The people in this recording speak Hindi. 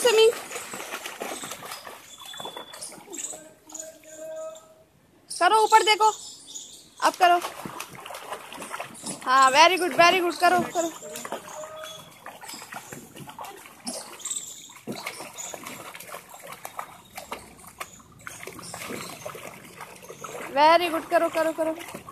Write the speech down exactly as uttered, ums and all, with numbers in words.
स्विमिंग। करो, ऊपर देखो, अब करो। हाँ वेरी गुड वेरी गुड, करो करो। वेरी गुड, करो करो करो।